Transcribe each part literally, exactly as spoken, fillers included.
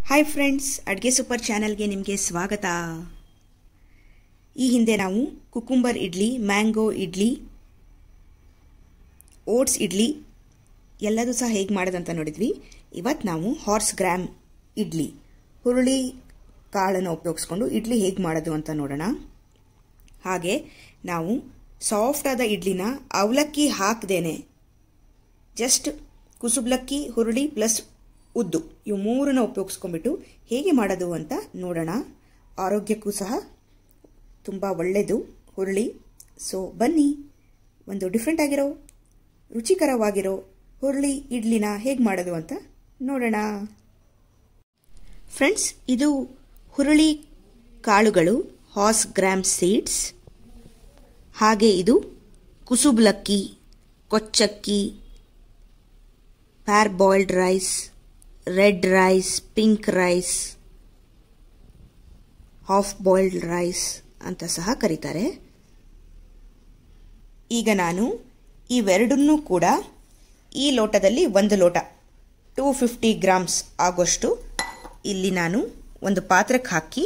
Hi friends, ಅಡುಗೆ super ಚಾನೆಲ್ಗೆ ನಿಮಗೆ ಸ್ವಾಗತ. ಈ ಹಿಂದೆ ನಾವು cucumber idli, mango idli, oats idli ಎಲ್ಲದೂ ಸಹ ಹೇಗೆ ಮಾಡೋದಂತ ನೋಡಿದ್ವಿ. ಇವತ್ತು ನಾವು ಹಾರ್ಸ್ ಗ್ರಾಮ್ ಇಡ್ಲಿ, ಹುರುಳಿ ಕಾಳನ್ನು ಉಪಯೋಗಿಸ್ಕೊಂಡು ಇಡ್ಲಿ ಹೇಗೆ ಮಾಡೋದು ಅಂತ ನೋಡೋಣ. ಹಾಗೆ ನಾವು ಸಾಫ್ಟಾದ ಇಡ್ಲಿನ ಅವಲಕ್ಕಿ ಹಾಕದೇನೆ ಜಸ್ಟ್ ಕುಸುಬ್ಲಕ್ಕಿ, ಹುರುಳಿ ಪ್ಲಸ್ ಉದ್ದು ಇವು ಮೂರನ್ನು ಉಪಯೋಗಿಸ್ಕೊಂಡ್ಬಿಟ್ಟು ಹೇಗೆ ಮಾಡೋದು ಅಂತ ನೋಡೋಣ. ಆರೋಗ್ಯಕ್ಕೂ ಸಹ ತುಂಬ ಒಳ್ಳೆಯದು ಹುರುಳಿ. ಸೊ ಬನ್ನಿ, ಒಂದು ಡಿಫ್ರೆಂಟ್ ಆಗಿರೋ ರುಚಿಕರವಾಗಿರೋ ಹುರುಳಿ ಇಡ್ಲಿನ ಹೇಗೆ ಮಾಡೋದು ಅಂತ ನೋಡೋಣ. ಫ್ರೆಂಡ್ಸ್, ಇದು ಹುರುಳಿ ಕಾಳುಗಳು, ಹಾರ್ಸ್ ಗ್ರಾಮ್ ಸೀಡ್ಸ್. ಹಾಗೆ ಇದು ಕುಸುಬ್ಲಕ್ಕಿ, ಕೊಚ್ಚಕ್ಕಿ, parboiled rice, red rice, pink rice, half boiled rice ಅಂತ ಸಹ ಕರೀತಾರೆ. ಈಗ ನಾನು ಇವೆರಡನ್ನೂ ಕೂಡ ಈ ಲೋಟದಲ್ಲಿ ಒಂದು ಲೋಟ ಟೂ ಫಿಫ್ಟಿ ಗ್ರಾಮ್ಸ್ ಆಗೋಷ್ಟು ಇಲ್ಲಿ ನಾನು ಒಂದು ಪಾತ್ರಕ್ಕೆ ಹಾಕಿ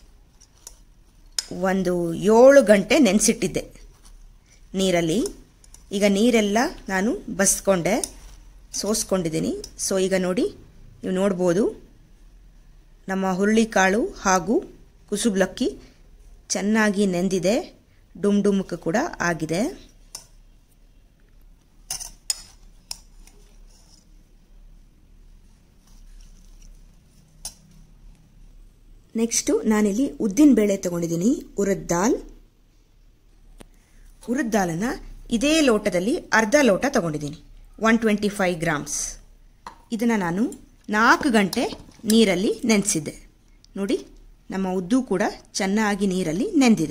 ಒಂದು ಏಳು ಗಂಟೆ ನೆನೆಸಿಟ್ಟಿದ್ದೆ ನೀರಲ್ಲಿ. ಈಗ ನೀರೆಲ್ಲ ನಾನು ಬಸ್ಕೊಂಡೆ, ಸೋಸ್ಕೊಂಡಿದ್ದೀನಿ. ಸೊ ಈಗ ನೋಡಿ, ನೀವು ನೋಡ್ಬೋದು ನಮ್ಮ ಹುರುಳಿಕಾಳು ಹಾಗೂ ಕುಸುಬ್ಲಕ್ಕಿ ಚೆನ್ನಾಗಿ ನೆಂದಿದೆ, ಡುಮ್ ಡುಮ್ಕ ಕೂಡ ಆಗಿದೆ. ನೆಕ್ಸ್ಟು ನಾನಿಲ್ಲಿ ಉದ್ದಿನ ಬೇಳೆ ತಗೊಂಡಿದ್ದೀನಿ, ಉರದ್ ದಾಲ್. ಉರದ್ ದಾಲನ್ನು ಇದೇ ಲೋಟದಲ್ಲಿ ಅರ್ಧ ಲೋಟ ತಗೊಂಡಿದ್ದೀನಿ, ಒನ್ ಟ್ವೆಂಟಿ ಫೈವ್ ಗ್ರಾಮ್ಸ್. ಇದನ್ನು ನಾನು ನಾಲ್ಕು ಗಂಟೆ ನೀರಲ್ಲಿ ನೆನೆಸಿದ್ದೆ. ನೋಡಿ, ನಮ್ಮ ಉದ್ದು ಕೂಡ ಚೆನ್ನಾಗಿ ನೀರಲ್ಲಿ ನೆಂದಿದೆ.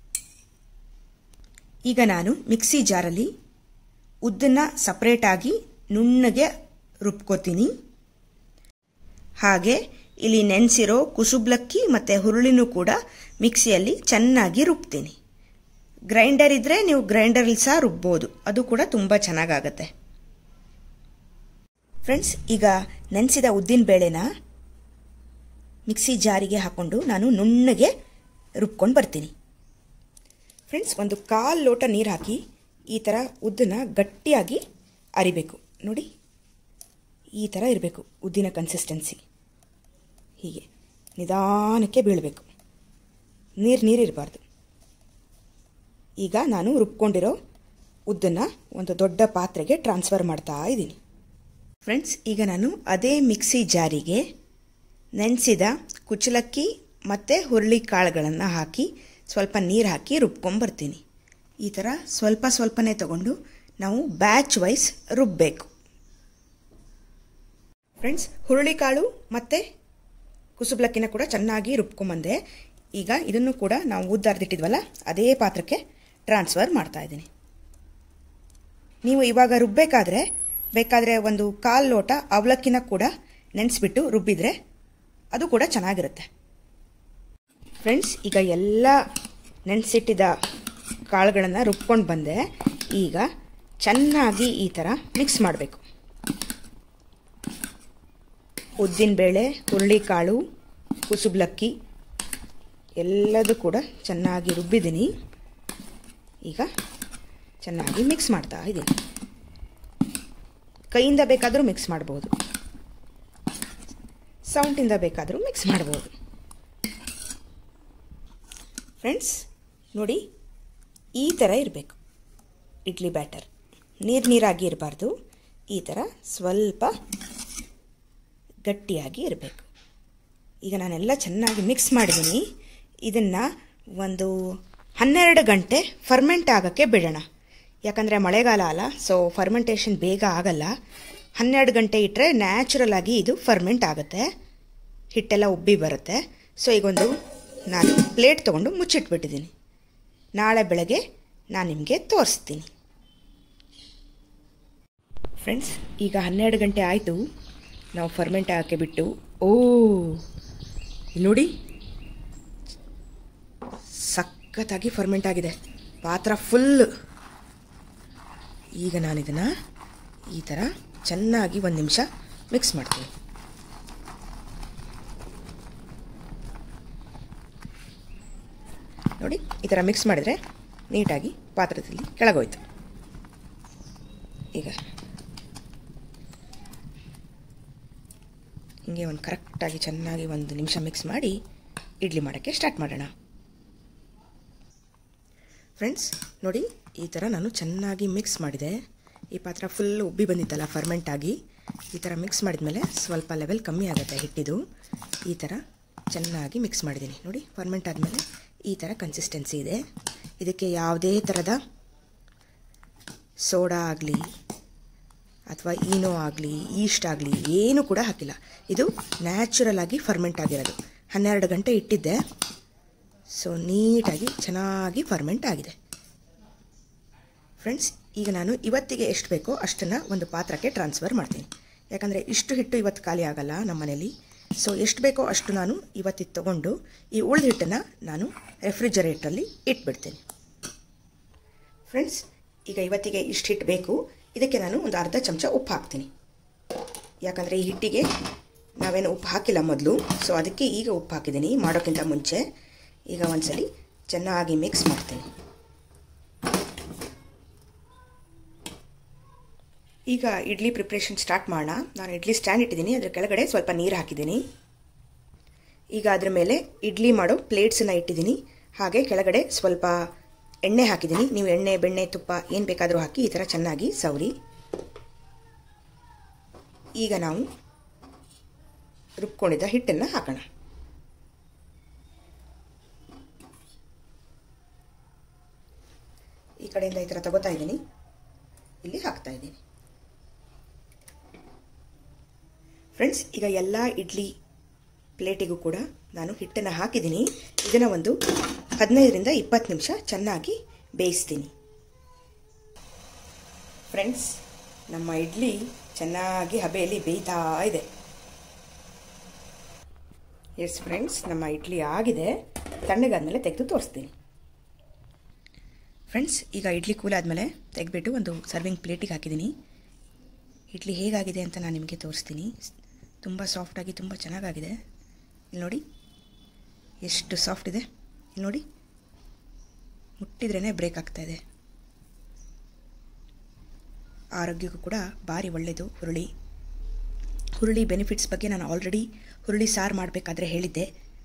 ಈಗ ನಾನು ಮಿಕ್ಸಿ ಜಾರಲ್ಲಿ ಉದ್ದನ್ನು ಸಪ್ರೇಟಾಗಿ ನುಣ್ಣಗೆ ರುಬ್ಕೋತೀನಿ. ಹಾಗೆ ಇಲ್ಲಿ ನೆನೆಸಿರೋ ಕುಸುಬ್ಲಕ್ಕಿ ಮತ್ತು ಹುರುಳಿನೂ ಕೂಡ ಮಿಕ್ಸಿಯಲ್ಲಿ ಚೆನ್ನಾಗಿ ರುಬ್ತೀನಿ. ಗ್ರೈಂಡರ್ ಇದ್ದರೆ ನೀವು ಗ್ರೈಂಡರಲ್ಲಿ ಸಹ ರುಬ್ಬೋದು, ಅದು ಕೂಡ ತುಂಬ ಚೆನ್ನಾಗಾಗತ್ತೆ. ಫ್ರೆಂಡ್ಸ್, ಈಗ ನೆನೆಸಿದ ಉದ್ದಿನ ಬೇಳೆನ ಮಿಕ್ಸಿ ಜಾರಿಗೆ ಹಾಕ್ಕೊಂಡು ನಾನು ನುಣ್ಣಗೆ ರುಬ್ಕೊಂಡು ಬರ್ತೀನಿ. ಫ್ರೆಂಡ್ಸ್, ಒಂದು ಕಾಲು ಲೋಟ ನೀರು ಹಾಕಿ ಈ ಥರ ಉದ್ದನ್ನ ಗಟ್ಟಿಯಾಗಿ ಅರಿಬೇಕು. ನೋಡಿ, ಈ ಥರ ಇರಬೇಕು ಉದ್ದಿನ ಕನ್ಸಿಸ್ಟೆನ್ಸಿ. ಹೀಗೆ ನಿಧಾನಕ್ಕೆ ಬೀಳಬೇಕು, ನೀರು ನೀರಿರಬಾರ್ದು. ಈಗ ನಾನು ರುಬ್ಕೊಂಡಿರೋ ಉದ್ದನ್ನು ಒಂದು ದೊಡ್ಡ ಪಾತ್ರೆಗೆ ಟ್ರಾನ್ಸ್ಫರ್ ಮಾಡ್ತಾ ಇದ್ದೀನಿ. ಫ್ರೆಂಡ್ಸ್, ಈಗ ನಾನು ಅದೇ ಮಿಕ್ಸಿ ಜಾರಿಗೆ ನೆನೆಸಿದ ಕುಚ್ಚಲಕ್ಕಿ ಮತ್ತು ಹುರುಳಿ ಕಾಳುಗಳನ್ನು ಹಾಕಿ ಸ್ವಲ್ಪ ನೀರು ಹಾಕಿ ರುಬ್ಕೊಂಬರ್ತೀನಿ. ಈ ಥರ ಸ್ವಲ್ಪ ಸ್ವಲ್ಪನೇ ತಗೊಂಡು ನಾವು ಬ್ಯಾಚ್ ವೈಸ್ ರುಬ್ಬಬೇಕು. ಫ್ರೆಂಡ್ಸ್, ಹುರುಳಿಕಾಳು ಮತ್ತು ಕುಸುಬ್ಲಕ್ಕಿನ ಕೂಡ ಚೆನ್ನಾಗಿ ರುಬ್ಕೊಂಬಂದೆ. ಈಗ ಇದನ್ನು ಕೂಡ ನಾವು ಉದ್ದಾರ್ದಿಟ್ಟಿದ್ವಲ್ಲ ಅದೇ ಪಾತ್ರಕ್ಕೆ ಟ್ರಾನ್ಸ್ಫರ್ ಮಾಡ್ತಾ ಇದ್ದೀನಿ. ನೀವು ಇವಾಗ ರುಬ್ಬಬೇಕಾದ್ರೆ ಬೇಕಾದರೆ ಒಂದು ಕಾಲು ಲೋಟ ಅವಲಕ್ಕಿನ ಕೂಡ ನೆನೆಸ್ಬಿಟ್ಟು ರುಬ್ಬಿದರೆ ಅದು ಕೂಡ ಚೆನ್ನಾಗಿರುತ್ತೆ. ಫ್ರೆಂಡ್ಸ್, ಈಗ ಎಲ್ಲ ನೆನೆಸಿಟ್ಟಿದ್ದ ಕಾಳುಗಳನ್ನು ರುಬ್ಕೊಂಡು ಬಂದೆ. ಈಗ ಚೆನ್ನಾಗಿ ಈ ಥರ ಮಿಕ್ಸ್ ಮಾಡಬೇಕು. ಉದ್ದಿನಬೇಳೆ, ಹುರುಳಿಕಾಳು, ಕುಸುಬ್ಲಕ್ಕಿ ಎಲ್ಲದೂ ಕೂಡ ಚೆನ್ನಾಗಿ ರುಬ್ಬಿದ್ದೀನಿ. ಈಗ ಚೆನ್ನಾಗಿ ಮಿಕ್ಸ್ ಮಾಡ್ತಾ ಇದ್ದೀನಿ. ಕೈಯಿಂದ ಬೇಕಾದರೂ ಮಿಕ್ಸ್ ಮಾಡ್ಬೋದು, ಸೌಂಟಿಂದ ಬೇಕಾದರೂ ಮಿಕ್ಸ್ ಮಾಡ್ಬೋದು. ಫ್ರೆಂಡ್ಸ್, ನೋಡಿ, ಈ ಥರ ಇರಬೇಕು ಇಡ್ಲಿ ಬ್ಯಾಟರ್. ನೀರು ನೀರಾಗಿ ಇರಬಾರ್ದು, ಈ ಥರ ಸ್ವಲ್ಪ ಗಟ್ಟಿಯಾಗಿ ಇರಬೇಕು. ಈಗ ನಾನೆಲ್ಲ ಚೆನ್ನಾಗಿ ಮಿಕ್ಸ್ ಮಾಡಿದ್ದೀನಿ. ಇದನ್ನು ಒಂದು ಹನ್ನೆರಡು ಗಂಟೆ ಫರ್ಮೆಂಟ್ ಆಗೋಕ್ಕೆ ಬಿಡೋಣ. ಯಾಕಂದರೆ ಮಳೆಗಾಲ ಅಲ್ಲ, ಸೊ ಫರ್ಮೆಂಟೇಷನ್ ಬೇಗ ಆಗಲ್ಲ. ಹನ್ನೆರಡು ಗಂಟೆ ಇಟ್ಟರೆ ನ್ಯಾಚುರಲ್ ಆಗಿ ಇದು ಫರ್ಮೆಂಟ್ ಆಗುತ್ತೆ, ಹಿಟ್ಟೆಲ್ಲ ಉಬ್ಬಿ ಬರುತ್ತೆ. ಸೊ ಈಗೊಂದು ನಾನು ಪ್ಲೇಟ್ ತೊಗೊಂಡು ಮುಚ್ಚಿಟ್ಬಿಟ್ಟಿದ್ದೀನಿ. ನಾಳೆ ಬೆಳಗ್ಗೆ ನಾನು ನಿಮಗೆ ತೋರಿಸ್ತೀನಿ. ಫ್ರೆಂಡ್ಸ್, ಈಗ ಹನ್ನೆರಡು ಗಂಟೆ ಆಯಿತು, ನಾವು ಫರ್ಮೆಂಟ್ ಆಗೋಕ್ಕೆ ಬಿಟ್ಟು. ಓ ನೋಡಿ, ಸಖತ್ತಾಗಿ ಫರ್ಮೆಂಟ್ ಆಗಿದೆ, ಪಾತ್ರ ಫುಲ್. ಈಗ ನಾನು ಇದನ್ನು ಈ ಥರ ಚೆನ್ನಾಗಿ ಒಂದು ನಿಮಿಷ ಮಿಕ್ಸ್ ಮಾಡ್ತೀನಿ. ನೋಡಿ ಈ ಥರ ಮಿಕ್ಸ್ ಮಾಡಿದರೆ ನೀಟಾಗಿ ಪಾತ್ರದಲ್ಲಿ ಕೆಳಗೋಯ್ತು. ಈಗ ಹಿಂಗೆ ಒಂದು ಕರೆಕ್ಟಾಗಿ ಚೆನ್ನಾಗಿ ಒಂದು ನಿಮಿಷ ಮಿಕ್ಸ್ ಮಾಡಿ ಇಡ್ಲಿ ಮಾಡೋಕ್ಕೆ ಸ್ಟಾರ್ಟ್ ಮಾಡೋಣ. ಫ್ರೆಂಡ್ಸ್ ನೋಡಿ, ಈ ಥರ ನಾನು ಚೆನ್ನಾಗಿ ಮಿಕ್ಸ್ ಮಾಡಿದೆ. ಈ ಪಾತ್ರ ಫುಲ್ ಉಬ್ಬಿ ಬಂದಿತ್ತಲ್ಲ ಫರ್ಮೆಂಟ್ ಆಗಿ. ಈ ಥರ ಮಿಕ್ಸ್ ಮಾಡಿದ್ಮೇಲೆ ಸ್ವಲ್ಪ ಲೆವೆಲ್ ಕಮ್ಮಿ ಆಗುತ್ತೆ ಹಿಟ್ಟಿದು. ಈ ಥರ ಚೆನ್ನಾಗಿ ಮಿಕ್ಸ್ ಮಾಡಿದ್ದೀನಿ ನೋಡಿ. ಫರ್ಮೆಂಟ್ ಆದಮೇಲೆ ಈ ಥರ ಕನ್ಸಿಸ್ಟೆನ್ಸಿ ಇದೆ. ಇದಕ್ಕೆ ಯಾವುದೇ ಥರದ ಸೋಡಾ ಆಗಲಿ ಅಥವಾ ಈನೋ ಆಗಲಿ ಈಸ್ಟ್ ಆಗಲಿ ಏನೂ ಕೂಡ ಹಾಕಿಲ್ಲ. ಇದು ನ್ಯಾಚುರಲ್ ಆಗಿ ಫರ್ಮೆಂಟ್ ಆಗಿರೋದು. ಹನ್ನೆರಡು ಗಂಟೆ ಇಟ್ಟಿದ್ದೆ. ಸೊ ನೀಟಾಗಿ ಚೆನ್ನಾಗಿ ಫರ್ಮೆಂಟ್ ಆಗಿದೆ. ಫ್ರೆಂಡ್ಸ್, ಈಗ ನಾನು ಇವತ್ತಿಗೆ ಎಷ್ಟು ಬೇಕೋ ಅಷ್ಟನ್ನು ಒಂದು ಪಾತ್ರಕ್ಕೆ ಟ್ರಾನ್ಸ್ಫರ್ ಮಾಡ್ತೀನಿ. ಯಾಕಂದರೆ ಇಷ್ಟು ಹಿಟ್ಟು ಇವತ್ತು ಖಾಲಿ ಆಗಲ್ಲ ನಮ್ಮ ಮನೇಲಿ. ಸೊ ಎಷ್ಟು ಬೇಕೋ ಅಷ್ಟು ನಾನು ಇವತ್ತಿಗೆ ತೊಗೊಂಡು ಈ ಉಳಿದ ಹಿಟ್ಟನ್ನು ನಾನು ರೆಫ್ರಿಜರೇಟ್ರಲ್ಲಿ ಇಟ್ಬಿಡ್ತೀನಿ. ಫ್ರೆಂಡ್ಸ್, ಈಗ ಇವತ್ತಿಗೆ ಇಷ್ಟು ಹಿಟ್ಟು ಬೇಕು. ಇದಕ್ಕೆ ನಾನು ಒಂದು ಅರ್ಧ ಚಮಚ ಉಪ್ಪು ಹಾಕ್ತೀನಿ. ಯಾಕಂದರೆ ಈ ಹಿಟ್ಟಿಗೆ ನಾವೇನು ಉಪ್ಪು ಹಾಕಿಲ್ಲ ಮೊದಲು. ಸೊ ಅದಕ್ಕೆ ಈಗ ಉಪ್ಪು ಹಾಕಿದ್ದೀನಿ ಮಾಡೋಕ್ಕಿಂತ ಮುಂಚೆ. ಈಗ ಒಂದ್ಸಲಿ ಚೆನ್ನಾಗಿ ಮಿಕ್ಸ್ ಮಾಡ್ತೀನಿ. ಈಗ ಇಡ್ಲಿ ಪ್ರಿಪ್ರೇಷನ್ ಸ್ಟಾರ್ಟ್ ಮಾಡೋಣ. ನಾನು ಇಡ್ಲಿ ಸ್ಟ್ಯಾಂಡ್ ಇಟ್ಟಿದ್ದೀನಿ, ಅದರ ಕೆಳಗಡೆ ಸ್ವಲ್ಪ ನೀರು ಹಾಕಿದ್ದೀನಿ. ಈಗ ಅದರ ಮೇಲೆ ಇಡ್ಲಿ ಮಾಡೋ ಪ್ಲೇಟ್ಸನ್ನು ಇಟ್ಟಿದ್ದೀನಿ. ಹಾಗೆ ಕೆಳಗಡೆ ಸ್ವಲ್ಪ ಎಣ್ಣೆ ಹಾಕಿದ್ದೀನಿ. ನೀವು ಎಣ್ಣೆ ಬೆಣ್ಣೆ ತುಪ್ಪ ಏನು ಬೇಕಾದರೂ ಹಾಕಿ ಈ ಥರ ಚೆನ್ನಾಗಿ ಸವರಿ. ಈಗ ನಾವು ರುಬ್ಕೊಂಡಿದ್ದ ಹಿಟ್ಟನ್ನು ಹಾಕೋಣ. ಈ ಕಡೆಯಿಂದ ಈ ಥರ ತಗೋತಾ ಇದ್ದೀನಿ, ಇಲ್ಲಿ ಹಾಕ್ತಾ ಇದ್ದೀನಿ. ಫ್ರೆಂಡ್ಸ್, ಈಗ ಎಲ್ಲ ಇಡ್ಲಿ ಪ್ಲೇಟಿಗೂ ಕೂಡ ನಾನು ಹಿಟ್ಟನ್ನು ಹಾಕಿದ್ದೀನಿ. ಇದನ್ನು ಒಂದು ಹದಿನೈದರಿಂದ ಇಪ್ಪತ್ತು ನಿಮಿಷ ಚೆನ್ನಾಗಿ ಬೇಯಿಸ್ತೀನಿ. ಫ್ರೆಂಡ್ಸ್, ನಮ್ಮ ಇಡ್ಲಿ ಚೆನ್ನಾಗಿ ಹಬೆಯಲ್ಲಿ ಬೇಯ್ತಾ ಇದೆ. ಎಸ್ ಫ್ರೆಂಡ್ಸ್, ನಮ್ಮ ಇಡ್ಲಿ ಆಗಿದೆ. ತಣ್ಣಗಾದ್ಮೇಲೆ ತೆಗೆದು ತೋರಿಸ್ತೀನಿ. ಫ್ರೆಂಡ್ಸ್, ಈಗ ಇಡ್ಲಿ ಕೂಲ್ ಆದಮೇಲೆ ತೆಗೆದ್ಬಿಟ್ಟು ಒಂದು ಸರ್ವಿಂಗ್ ಪ್ಲೇಟಿಗೆ ಹಾಕಿದ್ದೀನಿ. ಇಡ್ಲಿ ಹೇಗಾಗಿದೆ ಅಂತ ನಾನು ನಿಮಗೆ ತೋರಿಸ್ತೀನಿ. ತುಂಬ ಸಾಫ್ಟಾಗಿ ತುಂಬ ಚೆನ್ನಾಗಾಗಿದೆ. ಇಲ್ಲಿ ನೋಡಿ ಎಷ್ಟು ಸಾಫ್ಟ್ ಇದೆ. ಇಲ್ಲಿ ನೋಡಿ, ಮುಟ್ಟಿದ್ರೇ ಬ್ರೇಕ್ ಆಗ್ತಾಯಿದೆ. ಆರೋಗ್ಯಕ್ಕೂ ಕೂಡ ಭಾರಿ ಒಳ್ಳೆಯದು ಹುರುಳಿ. ಹುರುಳಿ ಬೆನಿಫಿಟ್ಸ್ ಬಗ್ಗೆ ನಾನು ಆಲ್ರೆಡಿ ಹುರುಳಿ ಸಾರು ಮಾಡಬೇಕಾದ್ರೆ ಹೇಳಿದ್ದೆ.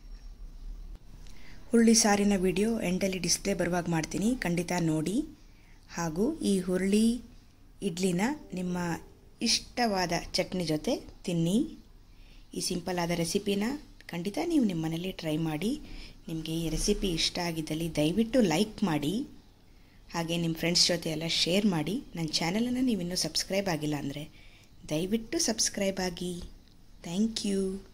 ಹುರುಳಿ ಸಾರಿನ ವಿಡಿಯೋ ಎಂಡಲ್ಲಿ ಡಿಸ್ಪ್ಲೇ ಬರುವಾಗ ಮಾಡ್ತೀನಿ, ಖಂಡಿತ ನೋಡಿ. ಹಾಗೂ ಈ ಹುರುಳಿ ಇಡ್ಲಿನ ನಿಮ್ಮ ಇಷ್ಟವಾದ ಚಟ್ನಿ ಜೊತೆ ತಿನ್ನಿ. ಈ ಸಿಂಪಲ್ ಆದ ರೆಸಿಪಿನ ಖಂಡಿತ ನೀವು ನಿಮ್ಮ ಮನೇಲಿ ಟ್ರೈ ಮಾಡಿ. ನಿಮಗೆ ಈ ರೆಸಿಪಿ ಇಷ್ಟ ಆಗಿದ್ದಲ್ಲಿ ದಯವಿಟ್ಟು ಲೈಕ್ ಮಾಡಿ. ಹಾಗೆ ನಿಮ್ಮ ಫ್ರೆಂಡ್ಸ್ ಜೊತೆ ಎಲ್ಲ ಶೇರ್ ಮಾಡಿ. ನನ್ನ ಚಾನಲನ್ನು ನೀವಿನ್ನೂ ಸಬ್ಸ್ಕ್ರೈಬ್ ಆಗಿಲ್ಲ ಅಂದರೆ ದಯವಿಟ್ಟು ಸಬ್ಸ್ಕ್ರೈಬ್ ಆಗಿ. Thank you.